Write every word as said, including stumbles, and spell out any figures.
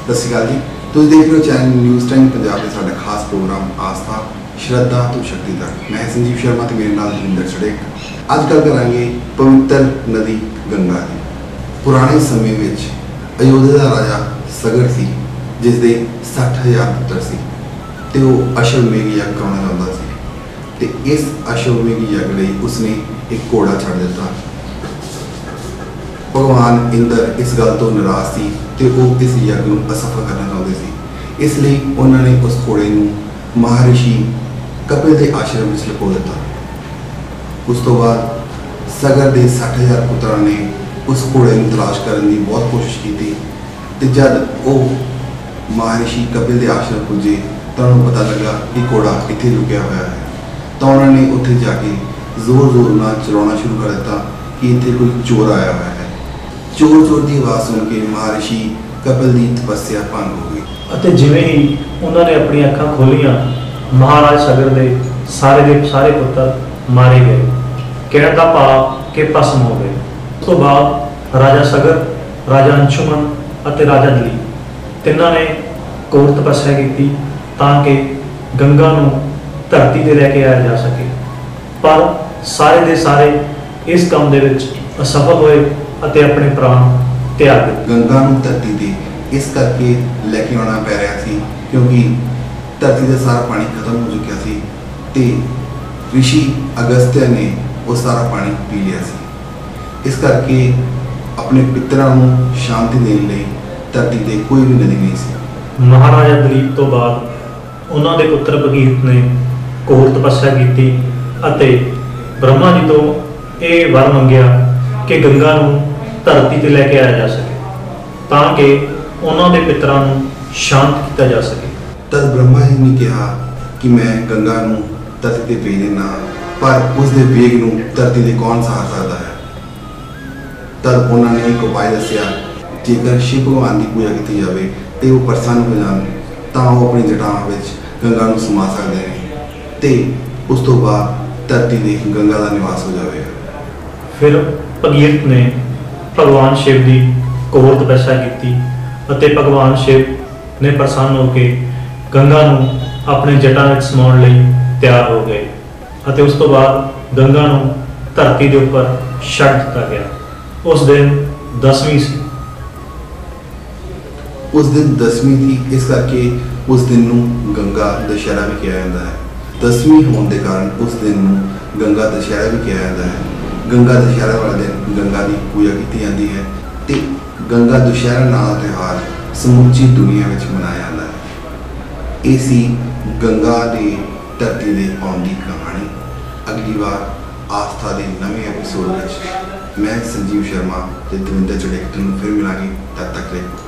सत श्री अकाल जी, तुम देख रहे हो चैनल न्यूज़ टाइम पंजाब के साडा खास प्रोग्राम आस्था श्रद्धा तो शक्ति तक। मैं संजीव शर्मा ते मेरे नाल दविंदर सड़ेक। अज गल करांगे पवित्र नदी गंगा की। पुराने समय विच अयोध्या का राजा सगर सी, जिसदे सठ हज़ार पुत्र सी ते वो अश्वमेध यज्ञ कराना चाहता सी। ते इस अश्वमेध यज्ञ लई उसने एक घोड़ा छड़ दिता। भगवान इंद्र इस गल तो नाराज सी ते वो इस यज्ञ को असफल करना चाहते सी। इसलिए उन्होंने उस घोड़े को महर्षि कपिल के आश्रम में लुको दिता। उस तो बाद सगर के सठ हज़ार पुत्रों ने उस घोड़े को तलाश करने की बहुत कोशिश की ते जब वो महर्षि कपिल के आश्रम पुजे तो उन्होंने पता लगा कि घोड़ा इत्थे लुकिया हुआ है। तो उन्होंने उत्थे जाके जोर जोर न चलाना शुरू कर दिता कि इत्थे कोई चोर आया हुआ है। चोर चोर की आवाज़ सुन के महर्षि कपिल की तपस्या भंग हो गई। ਅਤੇ ਜਿਵੇਂ ਹੀ ਉਹਨਾਂ ਨੇ ਆਪਣੀਆਂ ਅੱਖਾਂ ਖੋਲੀਆਂ, ਮਹਾਰਾਜ ਸਗਰ ਦੇ ਸਾਰੇ ਦੇ ਸਾਰੇ ਪੁੱਤਰ ਮਾਰੇ ਗਏ। ਕਹਿਣ ਦਾ ਭਾਵ ਕਿ ਭਸਮ ਹੋ ਗਏ। ਉਸ ਤੋਂ ਬਾਅਦ ਰਾਜਾ ਸਗਰ, ਰਾਜਾ ਅੰਸ਼ੁਮਨ ਅਤੇ ਰਾਜਾ ਦਲੀਪ ਤਿੰਨਾਂ ਨੇ ਘੋਰ ਤਪੱਸਿਆ ਕੀਤੀ ਤਾਂ ਕਿ ਗੰਗਾ ਨੂੰ ਧਰਤੀ ਤੇ ਲੈ ਕੇ ਆਇਆ ਜਾ ਸਕੇ। ਪਰ ਸਾਰੇ ਦੇ ਸਾਰੇ ਇਸ ਕੰਮ ਦੇ ਵਿੱਚ ਅਸਫਲ ਹੋਏ ਅਤੇ ਆਪਣੇ ਪ੍ਰਾਣ त्याग दिते। गंगा नूं धरती ते इस करके लैके आना पै रहा सी क्योंकि धरती का सारा पानी खत्म हो चुका सी ते ऋषि अगस्त्य ने वो सारा पानी पी लिया सी। इस करके अपने पितरां नूं शांति देने लई धरती ते कोई भी नदी नहीं सी। महाराजा दलीप तो बाद उन्हां दे पुत्र भगीरथ ने घोर तपस्या की ਅਤੇ ब्रह्मा जी तो ਇਹ वर ਮੰਗਿਆ कि गंगा नूं धरती ते लैके आया जा सके तां कि उन्हां दे पितरां नूं शांत किया जा सके। तद ब्रह्मा जी ने कहा कि मैं गंगा नूं धरती ते भेज देना, पर उस दे वेग नूं धरती ते कौन सहार सकदा है। तद उन्होंने एक उपाय दस्सिया, जेकर शिव भगवान की पूजा की जाए तो वो प्रसन्न हो जान तां वो अपनी जटावां विच गंगा नूं समा सकदे ने ते उस तो बाद धरती ते गंगा का निवास हो जाएगा। फिर भगीरथ ने भगवान शिव की घोर तपस्या की ਅਤੇ भगवान शिव ने प्रसन्न होकर गंगा नूं अपने जटां विच समाउण लई तैयार हो गए ਅਤੇ उस तो बाद गंगा नूं धरती के उपर छड्ड दिता गया। उस दिन दसवीं सी। उस दिन दसवीं थी, इस करके उस दिन नूं गंगा दशहरा भी कहा जाता है। दसवीं होने के कारण उस दिन नूं गंगा दशहरा भी कहा जाता है। गंगा दशहरा वाले दिन गंगा की पूजा की जाती है ते गंगा दशहरा नाम का त्यौहार समूची दुनिया में मनाया जाता है। ये सी गंगा के धरती के आने की कहानी। अगली बार आस्था के नवे एपीसोड में मैं संजीव शर्मा ते दविंदर चड़ेक फिर मिलांगे। तब तक ले